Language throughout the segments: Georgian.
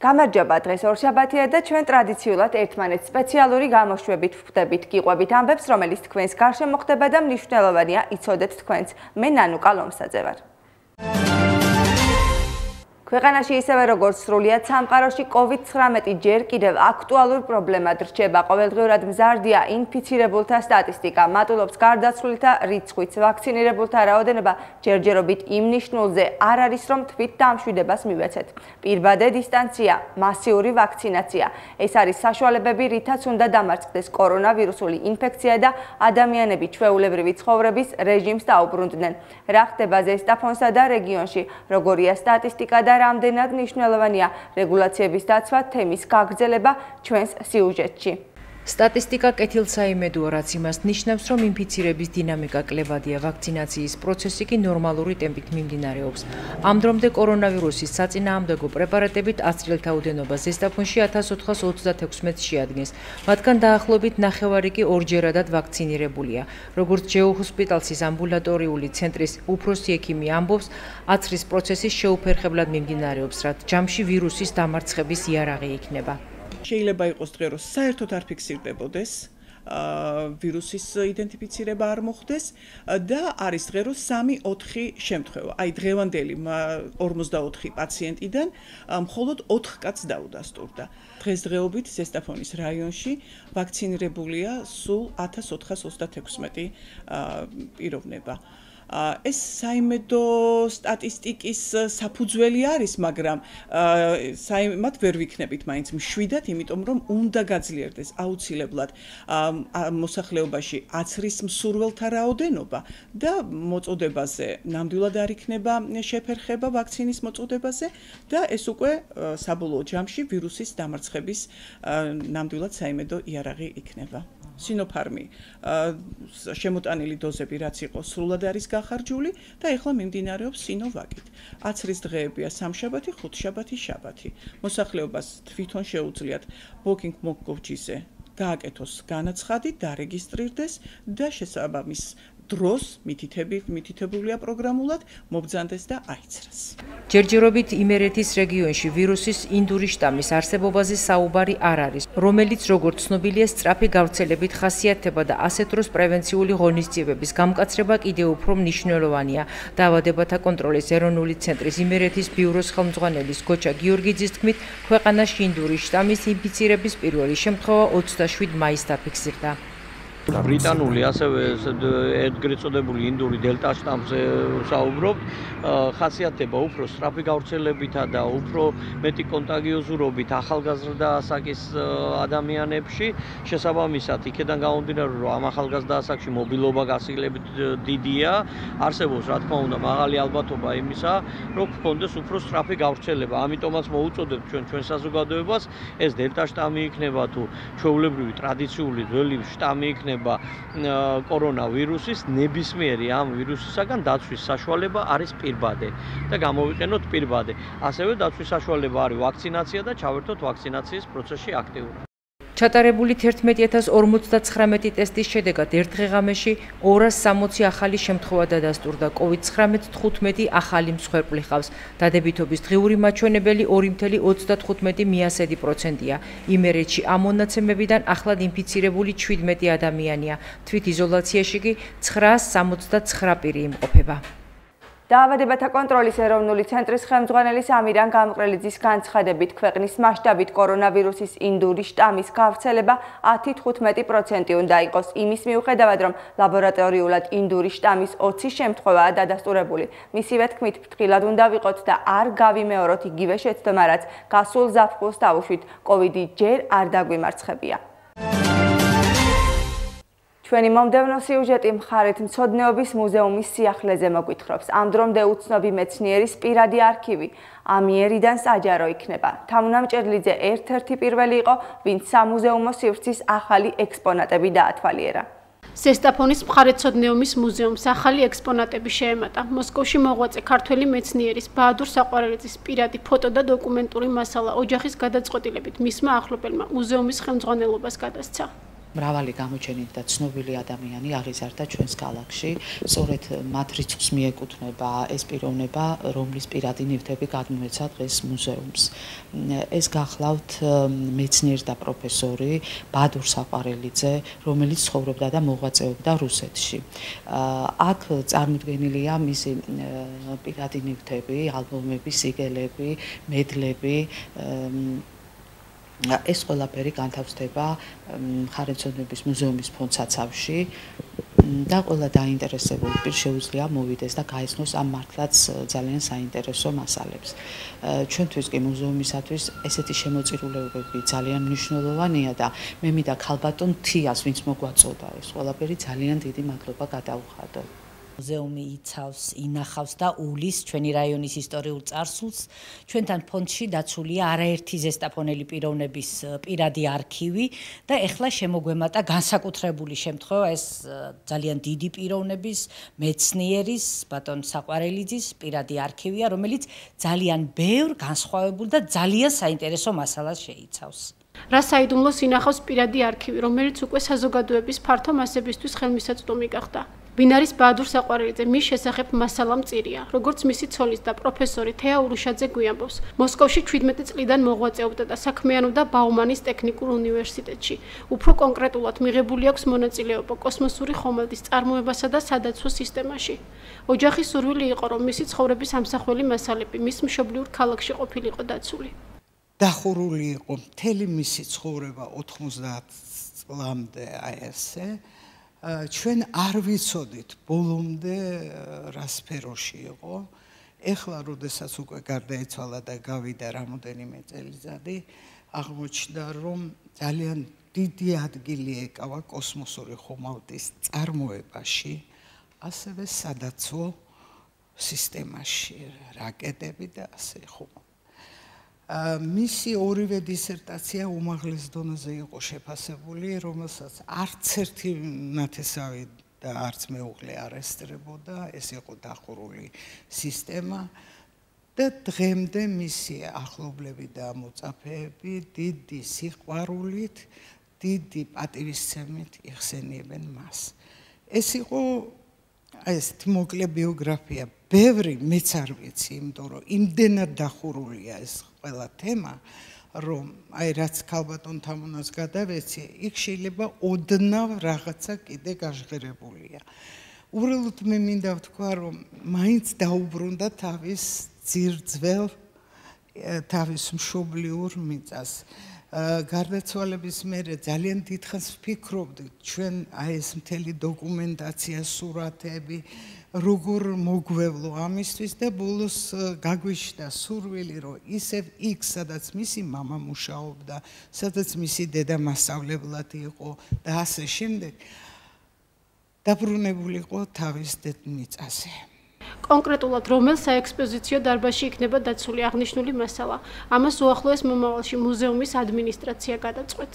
გამარჯობა, დღეს ორშაბათია და ჩვენ ტრადიციულად ერთმანეთს სპეციალური გამოშვებით ვხვდებით, გიყვებით ამბებს, რომელიც თქვენს გარშემო ხდება და მნიშვნელოვანია იცოდეთ თქვენც. მე ნანუკა ლომსაძე ვარ. ქვეყანაში ისევე როგორც სრულიად სამყაროში COVID-19 ჯერ კიდევ აქტუალურ პრობლემად რჩება. ყოველდღიურად მზარდია ინფიცირებულთა სტატისტიკა, მატულობს გარდაცვლითა რიცხვიც, ვაქცინირებულთა რაოდენობა ჯერჯერობით იმ ნიშნულზე არ არის, რომ თვით დამშვიდებას მივეცეთ. პირბადე დისტანცია, მასიური ვაქცინაცია. ეს არის საშუალებები, რითაც უნდა დამარცხდეს კორონავირუსული ინფექცია და ადამიანები ჩვეულებრივი ცხოვრების რეჟიმს დაუბრუნდნენ. რა ხდება ზესტაფონსა და რეგიონში, როგორია სტატისტიკა და რამდენად მნიშვნელოვანია რეგულაციების დაცვა, თემის გაგრძელება ჩვენს სიუჟეტში. სტატისტიკა კეთილსაიმედოა, რაც იმას ნიშნავს, რომ ინფიცირების დინამიკა კლებადია, ვაქცინაციის პროცესი კი ნორმალური ტემპით მიმდინარეობს. ამ დრომდე კორონავირუსის საწინააღმდეგო პრეპარატებით აცრილთა უდენობა ზესტაფონში 1436 შეადგენს. მათგან დაახლოებით ნახევარი კი ორჯერადად ვაქცინირებულია. როგორც ჯეოჰოსპიტალსის ამბულატორიული ცენტრის უფროსი ექიმი ამბობს, აცრის პროცესის შეუფერხებლად მიმდინარეობს, რაც ჯამში ვირუსის დამარცხების იარაღი იქნება. შეიძლება იყოს დღე, რომ საერთოდ არ ფიქსირდებოდეს ვირუსის იდენტიფიცირება არ მოხდეს და არის დღე, რომ 3-4 შემთხვევა. აი დღევანდელი 44 პაციენტიდან მხოლოდ 4 კაცს დაუდასტურდა. დღესდღეობით ზესტაფონის რაიონში ვაქცინირებულია სულ 1436 პიროვნება. ეს საიმედო სტატისტიკის საფუძველი არის, მაგრამ მათ ვერ ვიქნებით მაინც მშვიდად, იმიტომ რომ უნდა გაძლიერდეს აუცილებლად მოსახლეობაში აცრის მსურველთა რაოდენობა და მოწოდებაზე ნამდვილად არ იქნება შეფერხება ვაქცინის მოწოდებაზე და ეს უკვე საბოლოო ჯამში ვირუსის დამარცხების ნამდვილად საიმედო იარაღი იქნება. სინოფარმი შემოტანილი დოზები რაც იყო სრულად არის გახარჯული და ეხლა მიმდინარეობს სინოვაკით. აცრის დღეებია სამშაბათი, ხუთშაბათი, შაბათი. მოსახლეობას თვითონ შეუძლიათ ბოoking მოგგოვჯიზე გააკეთოს განაცხადი, დარეგისტრირდეს და შესაბამის დროს მითითებულია პროგრამულად მობრძანდეს და აიცრას. ჯერჯერობით იმერეთის რეგიონში ვირუსის ინდური შტამის არსებობაზე საუბარი არ არის, რომელიც როგორც ცნობილია სწრაფი გავრცელებით ხასიათდება და ასეთ დროს პრევენციული ღონისძიებების გამკაცრება კიდევ უფრო მნიშვნელოვანია. დაავადებათა კონტროლის ეროვნული ცენტრის იმერეთის ბიუროს ხელმძღვანელის გოჩა გიორგიძის თქმით, ქვეყანაში ინდური შტამის ინფიცირების პირველი შემთხვევა 27 მაისს დაფიქსირდა. ბრიტანული ასევე ეგრეთ წოდებული ინდური დელტა შტამზე საუბრობთ, ხასიათდება უფრო სწრაფი გავრცელებითა და უფრო მეტი კონტაგიოზურობით ახალგაზრდა ასაკის ადამიანებში. შესაბამისად, იქედან გამომდინარე, რომ ამ ახალგაზრდა ასაკში მობილობა გასაგრილებით დიდია, არსებობს რა თქმა უნდა მაღალი ალბათობა იმისა, რომ გქონდეს უფრო სწრაფი გავრცელება. ამიტომაც მოუწოდებთ ჩვენ საზოგადოებას, ეს დელტა შტამი იქნება თუ ჩვეულებრივი ტრადიციული ძველი შტამი იქნება კორონავირუსის, ნებისმიერი ამ ვირუსისაგან დაცვის საშუალება არის პირბადე და გამოვიყენოთ პირბადე. ასევე დაცვის საშუალება არის ვაქცინაცია და ჩავერთოთ ვაქცინაციის პროცესში აქტიურად. ჩატარებული 11049 ტესტის შედეგად ერთ დღეღამეში 260 ახალი შემთხვევა დადასტურდა. COVID-19 15 ახალი მსხვერპლი ჰყავს. დადებითობის დღიური მაჩვენებელი 2.35%-ია. იმერეთში ამ მონაცემებიდან ახლად ინფიცირებული 17 ადამიანია. თვითიზოლაციაში კი 969 პირი იმყოფება. დაავადებათა კონტროლის ეროვნული ცენტრის ხელმძღვანელის ამირან გამყრელიძის განცხადებით, ქვეყნის მასშტაბით კორონავირუსის ინდური შტამის გავრცელება 10-15% უნდა იყოს. იმის მიუხედავად, რომ ლაბორატორიულად ინდური შტამის 20 შემთხვევაა დადასტურებული. მისივე თქმით, ფრთხილად უნდა ვიყოთ და არ გავიმეოროთ იგივე შეცდომა, რაც გასულ ზაფხულს დავუშვით. COVID-ი ჯერ არ დაგვიმარცხებია. ჩვენი მომდევნო სიუჟეტი მხარეთ მცოდნეობის მუზეუმის სიახლეზე მოგვითხრობს. ამ დრომდე უცნობი მეცნიერის პირადი არქივი ამიერიდან საჯარო იქნება. თამუნამჭედლიძე ერთ-ერთი პირველი იყო, ვინც სამუზეუმო სივრცის ახალი ექსპონატები დაათვალიერა. ზესტაფონის მხარეთმცოდნეობის მუზეუმს ახალი ექსპონატები შეემატა. მოსკოვში მოღვაწე ქართველი მეცნიერის ბაადურ საყვარელიძის პირადი ფოტო და დოკუმენტური მასალა ოჯახის გადაწყვეტილებით მისმა ახლობელმა მუზეუმის ხელმძღვანელობას გადასცა. მრავალი გამოჩენილი და ცნობილი ადამიანი აღიზარდა ჩვენს ქალაქში. სწორედ მათ რიცხვს მიეკუთვნება ეს პიროვნება, რომლის პირადი ნივთები გადმოეცა დღეს მუზეუმს. ეს გახლავთ მეცნიერი და პროფესორი ბადურ საყვარელიძე, რომელიც ცხოვრობდა და მოღვაწეობდა რუსეთში. აქ წარმოდგენილია მისი პირადი ნივთები, ალბომები, სიგელები, მედლები. ეს ყველაფერი განთავსდება მხარეთმცოდნეობის მუზეუმის ფონდსაცავში და ყველა დაინტერესებული პირ შეუძლია მოვიდეს და გაიცნოს ამ მართლაც ძალიან საინტერესო მასალებს. ჩვენთვის კი მუზეუმისათვის ესეთი შემოწირულობები ძალიან მნიშვნელოვანია და მე მინდა ქალბატონ თიას, ვინც მოგვაწოდა ეს ყველაფერი, ძალიან დიდი მადლობა გადაუხადო. მუზეუმი იცავს, ინახავს და უვლის ჩვენი რაიონის ისტორიულ წარსულს. ჩვენთან ფონდში დაცულია არაერთი ზესტაფონელი პიროვნების პირადი არქივი და ეხლა შემოგვემატა განსაკუთრებული შემთხვევა, ეს ძალიან დიდი პიროვნების, მეცნიერის, ბატონ საყვარელიძის პირადი არქივია, რომელიც ძალიან ბევრ განსხვავებულ და ძალიან საინტერესო მასალას შეიცავს. რა საიდუმლოს ინახავს პირადი არქივი, რომელიც უკვე საზოგადოების ფართო მასებისთვის ხელმისაწვდომი გახდა. ვინ არის ბადურ საყვარელიძე, მის შესახებ მასალა მწირია. როგორც მისი ცოლის და პროფესორი თეა ურუშაძე გვიამბობს, მოსკოვში 17 წლიდან მოღვაწეობდა და საქმიანობდა ბაუმანის ტექნიკურ უნივერსიტეტში. უფრო კონკრეტულად მიღებული აქვს მონაწილეობა კოსმოსური ხომალდის წარმოებასა და სადაცვო სისტემაში. ოჯახის სურვილი იყო, რომ მისი ცხოვრების ამსახველი მასალები მის მშობლიურ ქალაქში ყოფილიყო დაცული. დახურული იყო მთელი მისი ცხოვრება 90 წლამდე აი ესე. ჩვენ არ ვიცოდით ბოლომდე რა სფეროში იყო. ეხლა როდესაც უკვე გარდაიცვალა და გავიდა რამოდენიმე წელიწადი, აღმოჩნდა რომ ძალიან დიდი ადგილი ეკავა კოსმოსური ხომალდის წარმოებაში, ასევე სადაცვო სისტემაში, რაკეტები და ასე ხომ. მისი ორივე დისერტაცია უმაღლეს დონეზე იყო შეფასებული, რომელსაც არც ერთი ნათესავი და არც მეუღლე არ ესწრებოდა, ეს იყო დახურული სისტემა და დღემდე მისი ახლობლები და მოწაფეები დიდი სიყვარულით, დიდი პატივისცემით იხსენიებენ მას. ეს იყო ესეთი მოკლე ბიოგრაფია. ბევრი მეც არ ვიცი, იმიტომ რომ იმდენად დახურულია ეს ყველა თემა, რომ აი რაც ქალბატონ თამუნას გადავეცი, იქ შეიძლება ოდნავ რაღაცა კიდე გაჟღერებულია. უბრალოდ მე მინდა ვთქვა, რომ მაინც დაუბრუნდა თავის ძირძველ, თავის მშობლიურ მიწას. გარდაცვალების მერე ძალიან დიდხანს ვფიქრობდით, ჩვენ აი ეს მთელი დოკუმენტაცია, სურათები, როგორ მოგვევლო ამისთვის და ბოლოს გაგვიშდა სურვილი, რომ ისევ იქ, სადაც მისი მამა მუშაობდა, სადაც მისი დედა მასწავლებლად იყო და ასე შემდეგ, დაბრუნებულიყო თავის დედმიწაზე. კონკრეტულად რომელ საექსპოზიციო დარბაზში იქნება დაცული აღნიშნული მასალა. ამას უახლოეს მომავალში მუზეუმის ადმინისტრაცია გადაწყვეტს.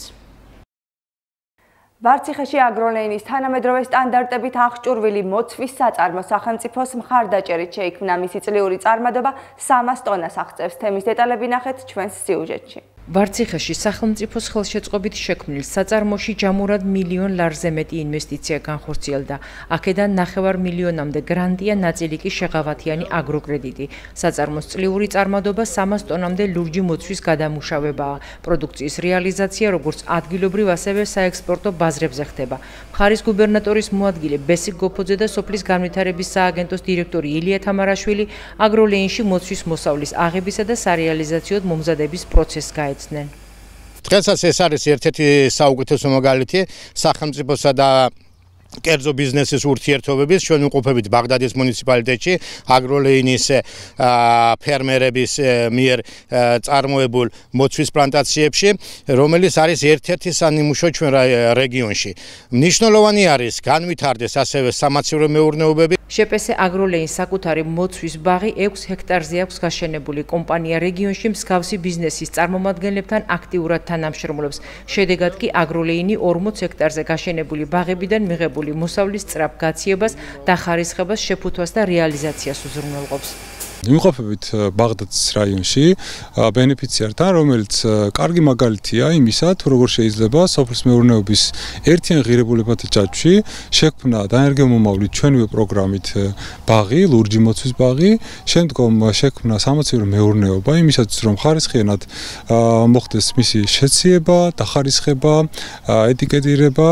ვარციხეში აგროლეინის თანამედროვე სტანდარტებით აღჭურვილი მოცვის საწარმო სახელმწიფოს მხარდაჭერით შეიქმნა. მისი წლიური წარმადობა 300 ტონას აღწევს. თემის დეტალები ნახეთ ჩვენს სიუჟეტში. ვარციხეში სახელმწიფოს ხელშეწყობით შექმნილ საწარმოში ჯამურად $1,000,000 ლარზე მეტი ინვესტიცია განხორციელდა. აქედან 9,5 მილიონამდე გრანტია, ნაწილი კი შეღავათიანი აგროკრედიტი. საწარმოს წლიური წარმადობა 300 ტონამდე ლურჯი მოცვის გადამუშავებაა. პროდუქციის რეალიზაცია როგორც ადგილობრივ, ასევე საექსპორტო ბაზრებზე ხდება. მხარის გუბერნატორის მოადგილე ბესიკ გოფოძე და სოფლის განვითარების სააგენტოს დირექტორი ილია თამარაშვილი აგროლეინში მოცვის მოსავლის აღებისა და სარეალიზაციო მომზადების პროცესს გაეცნენ. დღესაც ეს არის ერთ-ერთი საუკეთესო მაგალითი სახელმწიფოსა და კერძო ბიზნესის ურთიერთობების ჩვენ ვუყურებით ბაღდადის მუნიციპალიტეტში აგროლეინის ფერმერების მიერ წარმოებულ მოცვის პლანტაციებში, რომელიც არის ერთ-ერთი სანიმუშო ჩვენ რეგიონში. მნიშვნელოვანი არის განვითარდეს ასევე სამაცივრო მეურნეობები. შეპესე აგროლეინის საკუთარი მოცვის ბაღი 6 ჰექტარზე აქვს გაშენებული. კომპანია რეგიონში მსგავსი ბიზნესის წარმომადგენლებთან აქტიურად თანამშრომლობს. შედეგად კი აგროლეინი 40 ჰექტარზე გაშენებული ბაღებიდან მიღებული მოსავლის სწრაფ გაციებას, დახარისხებას, შეფუთვას და რეალიზაციას უზრუნველყოფს. ვიმყოფებით ბაღდადის რაიონში ბენეფიციართან, რომელიც კარგი მაგალითია იმისა, თუ როგორ შეიძლება სოფლის მეურნეობის ერთიან ღირებულებათა ჯაჭვში შექმნა დაენერგიომომავლით ჩვენივე პროგრამით ბაღი, ლურჯი მოცვის ბაღი, შემდგომ შექმნა სამოცივრო მეურნეობა იმისათვის, რომ ხარისხიანად მოხდეს მისი შეციება, დახარისხება, ეტიკეტირება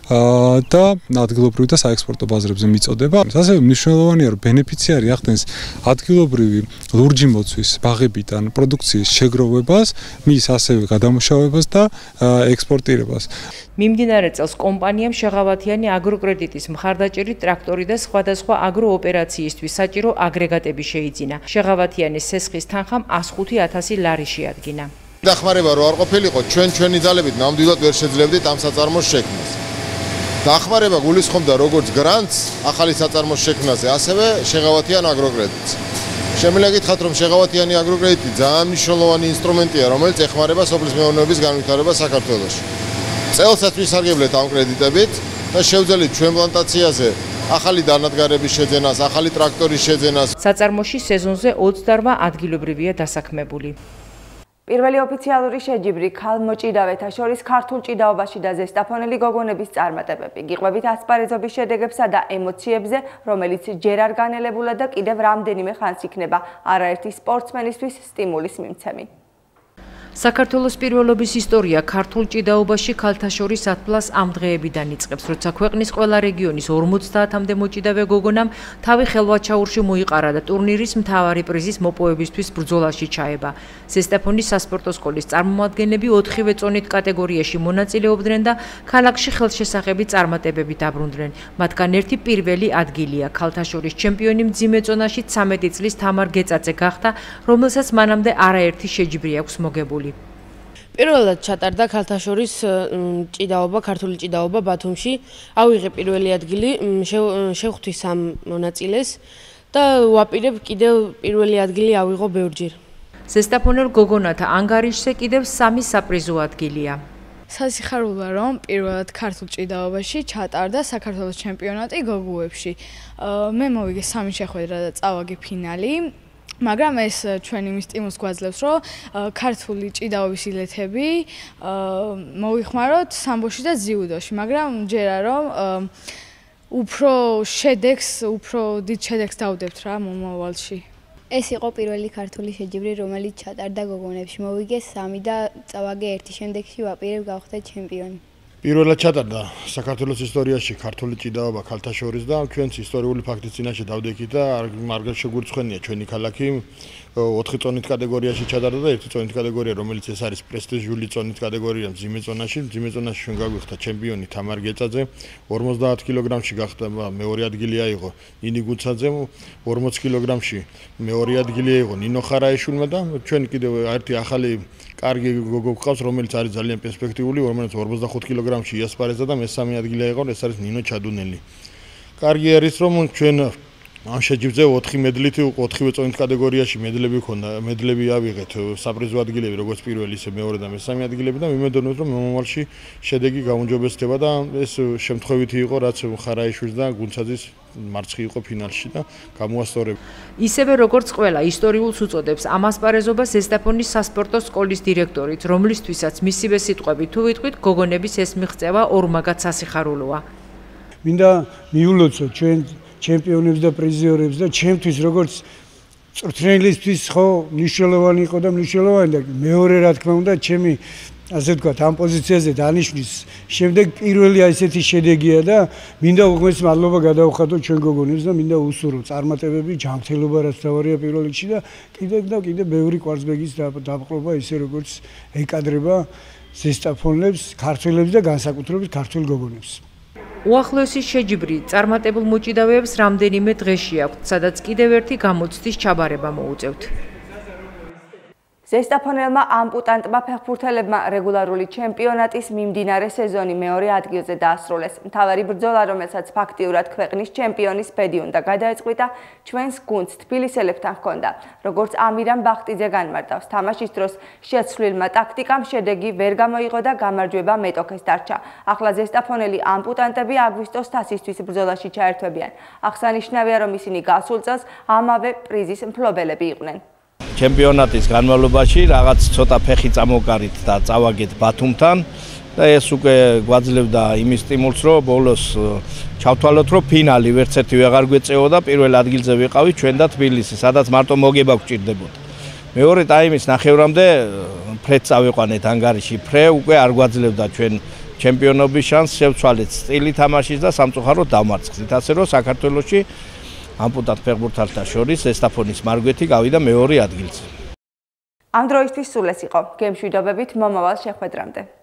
და ადგილობრივ და საექსპორტო ბაზრებზე მიწოდება. ასევე მნიშვნელოვანია, რომ ბენეფიციარი ახდენს ადგილობრივი ლურჯი მოცვის ბაღებიდან პროდუქციის შეგროვებას, მის ასევე გადამუშავებას და ექსპორტირებას. მიმდინარე წელს კომპანიამ შეღავათიანი აგროკრედიტის მხარდაჭერით ტრაქტორი და სხვადასხვა აგროოპერაციისთვის საჭირო აგრეგატები შეიძინა. შეღავათიანის სესხის თანხამ 105,000 ლარი შეადგინა. დახმარება რო არ ყოფილიყო, ჩვენი ძალებით ნამდვილად ვერ შეძლებდით ამ საწარმოს შექმნას. დახმარება გულისხმობდა როგორც გრანტს ახალი საწარმოს შექმნაზე, ასევე შეღავათიან აგროკრედიტს. შემიძლია გითხრათ, რომ შეღავათიანი აგროკრედიტი ძალიან მნიშვნელოვანი ინსტრუმენტია, რომელიც ეხმარება სოფლის მეურნეობის განვითარებას საქართველოში. წელსაც ვისარგებლეთ ამ კრედიტებით და შევძელით ჩვენ პლანტაციაზე ახალი დანადგარების შეძენას, ახალი ტრაქტორის შეძენას. საწარმოში სეზონზე 28 ადგილობრივია დასაქმებული. პირველი ოფიციალური შეჯიბრი ქალმოჭიდავეთა შორის ქართულ ჭიდაობაში და ზესტაფონელი გოგონების წარმატებები. გიყვებით ასპარეზობის შედეგებსა და ემოციებზე, რომელიც ჯერ არ განელებულა და კიდევ რამდენიმე ხანს იქნება არაერთი სპორტსმენისთვის სტიმულის მიმცემი. საქართველოს პირველობის ისტორია ქართულ ჭიდაობაში ქალთა შორის ათბლას ამ დღეებიდან იწყებს, როცა ქვეყნის ყველა რეგიონის 50-მდე მოჭიდავე გოგონამ თავი ხელვაჩაურში მოიყარა და ტურნირის მთავარი პრიზის მოპოვებისთვის ბრძოლაში ჩაება. ზესტაფონის სასპორტო სკოლის წარმომადგენლები 4-ვე წონით კატეგორიაში მონაწილეობდნენ და ქალაქში ხელშესახები წარმატებები დაბრუნდნენ. მათგან ერთი პირველი ადგილია. ქალთა შორის ჩემპიონი მძიმე წონაში 13 წლის თამარ გეწაწე გახდა, რომელსაც მანამდე არაერთი შეჯიბრი აქვს მოგებული. პირველად ჩატარდა ქალთა შორის ჭიდაობა, ქართული ჭიდაობა ბათუმში. ავიღე პირველი ადგილი, შევხვდი სამ მონაწილეს და ვაპირებ კიდევ პირველი ადგილი ავიღო ბევრჯერ. ზესტაფონელ გოგონათა ანგარიშზე კიდევ 3 საპრიზო ადგილია. სასიხარულოა, რომ პირველად ქართულ ჭიდაობაში ჩატარდა საქართველოს ჩემპიონატი გოგუებში. მე მოვიგე 3 შეხვედრა და წავაგე ფინალი. მაგრამ ეს ჩვენ იმის სტიმულს გვაძლევს, რომ ქართული ჭიდაობის ილეთები მოვიხმაროთ სამბოში და ძიუდოში, მაგრამ მჯერა რომ უფრო დიდ შედეგს დავდებთ რა მომავალში. ეს იყო პირველი ქართული შეჯიბრი, რომელიც ჩატარდა გოგონებში. მოვიგე 3 და წავაგე 1 შემდეგში ვაპირებ გავხდე ჩემპიონი. პირველად ჩატარდა საქართველოს ისტორიაში ქართული ჭიდაობა ქალთა შორის და ჩვენც ისტორიული ფაქტის წინაშე დავდექით და არ შეგვირცხენია ჩვენი ქალაქი 4 წონით კატეგორიაში ჩატარდა და 1 წონით კატეგორია, რომელიც ეს არის პრესტიჟული წონით კატეგორია მძიმე წონაში ჩვენ გაგვიხდა ჩემპიონი თამარ გეწაძე 50 კილოგრამში გახდა მეორე ადგილი აიღო ნინი გუცაძე 40 კილოგრამში მეორე ადგილი აიღო ნინო ხარაიშვილმა და ჩვენ კიდევ ერთი ახალი კარგი გოგო გვყავს, რომელიც არის ძალიან პერსპექტიული, რომელიც 45 კილოგრამში იასპარეზა და მესამე ადგილი აიღო, ეს არის ნინო ჩადუნელი. კარგი არის, რომ ჩვენ ამ შეჯიბრზე 4 მედლით 4-ვე წონით კატეგორიაში მედლები ქონდა, მედლები ავიღეთ, საპრიზო ადგილები, როგორც პირველი, ისე მეორე და მესამე ადგილები და მიმედოვნებთ, რომ მომავალში შედეგი გაუმჯობესდება და ეს შემთხვევითი იყო, რაც ხარაიშვილს და გუნცაძის მარცხი იყო ფინალში და გამოასწორებ. ისევე როგორც ყველა ისტორიულს უწოდებს ამ ასპარეზობას ზესტაფონის სასპორტო სკოლის დირექტორით, რომლისთვისაც მისივე სიტყვებით თუ ვიტყვით, გოგონების ეს მიღწევა ორმაგად სასიხარულოა. მინდა მიულოცოთ ჩვენ ჩემპიონებს და პრიზიორებს და ჩემთვის როგორც წვრთნელისთვის ხო მნიშვნელოვანი იყო და მნიშვნელოვანი და მეორე რა თქმა უნდა ჩემი ასე ვთქვათ ამ პოზიციაზე დანიშნვის შემდეგ პირველი ასეთი შედეგია და მინდა უღმეს მადლობა გადავხატო ჩვენ გოგონებს და მინდა უსურვო წარმატებები, ჯანმრთელობა რაც თავარია პირველ რიგში და კიდევ ბევრი კვარცხლბეგის დაპყრობა ისე როგორც ეკადრება ზესტაფონლებს, ქართველებს და განსაკუთრებით ქართველ გოგონებს. უახლოესი შეჯიბრი წარმატებულ მოჭიდავეებს რამდენიმე დღეში აქვთ, სადაც კიდევ ერთი გამოცდის ჩაბარება მოუწევთ. ზესტაფონელმა ამპუტანტმა ფეხბურთელებმა რეგულარული ჩემპიონატის მიმდინარე სეზონი მეორე ადგილზე დაასრულეს. მთავარი ბრძოლა, რომელსაც ფაქტიურად ქვეყნის ჩემპიონის ბედი უნდა გადაეწყვიტა, ჩვენს გუნდს თბილისელებთან ჰქონდა. როგორც ამირან ბახტიძე განმარტავს, თამაშის დროს შეცვლილმა ტაქტიკამ შედეგი ვერ გამოიღო და გამარჯვება მეტოქეს დარჩა. ახლა ზესტაფონელი ამპუტანტები აგვისტოს თასისთვის ბრძოლაში ჩაერთვებიან. აღსანიშნავია, რომ ისინი გასულ წელს ამავე პრიზის მფლობელები იყვნენ. ჩემპიონატის განმავლობაში რაღაც ცოტა ფეხი წამოვკარით და წავაგეთ ბათუმთან და ეს უკვე გვაძლევდა იმის სტიმულს, რომ ბოლოს ჩავთვალოთ, რომ ფინალი ვერც ერთი ვეღარ გვეწეოდა, პირველ ადგილზე ვიყავით ჩვენ და თბილისი, სადაც მარტო მოგება გვჭირდებოდა. მეორე ტაიმის ნახევრამდე ფრედ წავიყვანეთ ანგარიში, ფრე უკვე არ გვაძლევდა ჩვენ ჩემპიონობის შანსს, შევცვალეთ სტილი თამაშის და სამწუხაროდ დავმარცხეთ. ასე რომ საქართველოში ამპუტანტ ფეხბურთელთა შორის ზესტაფონის მარგვეთი გავიდა მეორე ადგილზე. ამ დროისთვის სულ ეს იყო. გემშვიდობებით მომავალ შეხვედრამდე.